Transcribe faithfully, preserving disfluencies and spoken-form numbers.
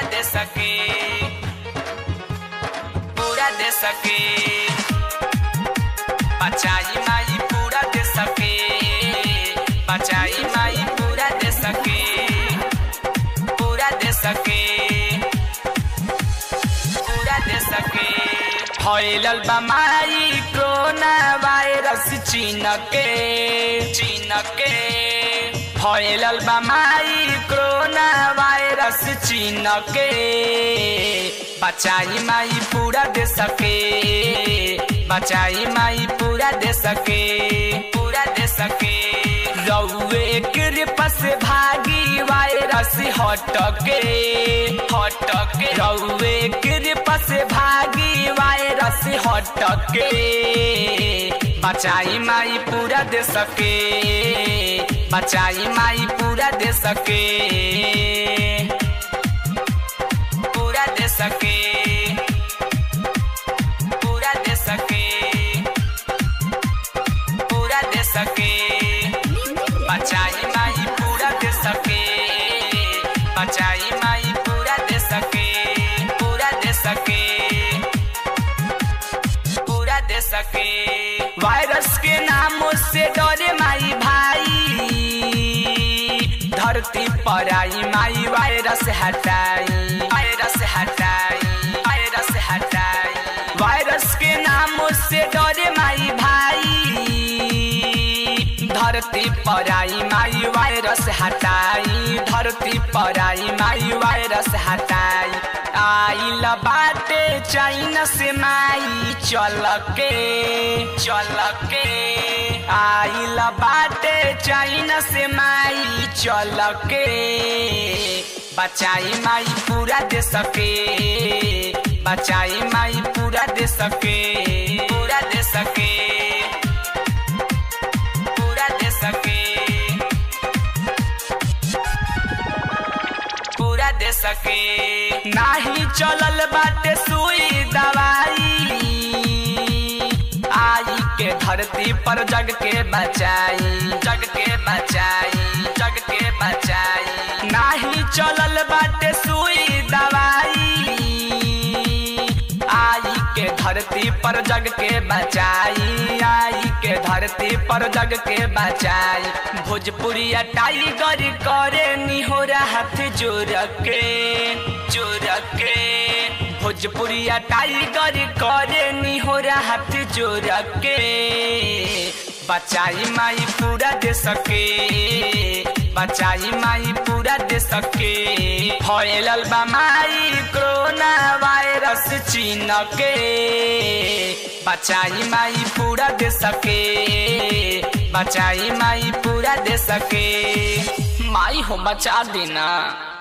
दे सके, पूरा दे सके, बचाई माई पूरा दे सके, बचाई माई पूरा दे सके, पूरा दे सके, पूरा दे सके। फैलल बा माई कोरोना वायरस चीन के, चीन के फैलल बा माई कोरोना वायरस चीन के, बचाई माई पूरा दे सके, बचाई माई पूरा दे सके, पूरा दे सके। रउए कृपा से भागी वायरस हटके, हटके रउए कृपा से भागी वायरस हटके, बचाई माई पूरा दे सके, बचाई माई पूरा दे सके, पूरा दे सके, पूरा दे सके, पूरा दे सके, बचाई माई पूरा दे सके, बचाई माई पूरा दे सके, पूरा दे सके, पूरा दे सके। वायरस के नामों से डरे माई भाई, धरती पर आई माई वायरस हटाई, वायरस हटाई, वायरस हटाई। वायरस के नामों से डरे माई भाई, धरती पर आई माई वायरस हटाई, धरती पर आई माई वायरस हटाई। आइल बाटे चाइना से माई चल के, चल के आइल बाटे चाइना से माई चल के, बचाई माई पूरा दे सके, बचाई माई पूरा दे सके, पूरा दे सके, पूरा दे सके, पूरा दे सके। नाही चलल बाटे सुई दवाई, आई के धरती पर जग के बचाई, जग के बचाई, जग के बचाई। नाही चलल बाटे सुई दवाई, आई के धरती पर जग के बचाई, आई के धरती पर जग के बचाई। भोजपुरिया टाइगर करे निहोरा हाथ जोड़ के, जोड़ के भोजपुरिया टाइगर करे निहोरा हाथ जोड़ के, बचाई माई पूरा दे सके, बचाई माई पूरा दे सके। फैलल बा माई कोरोना वायरस चीन के, बचाई माई पूरा दे सके, बचाई माई पूरा दे सके। माई हो बचा देना।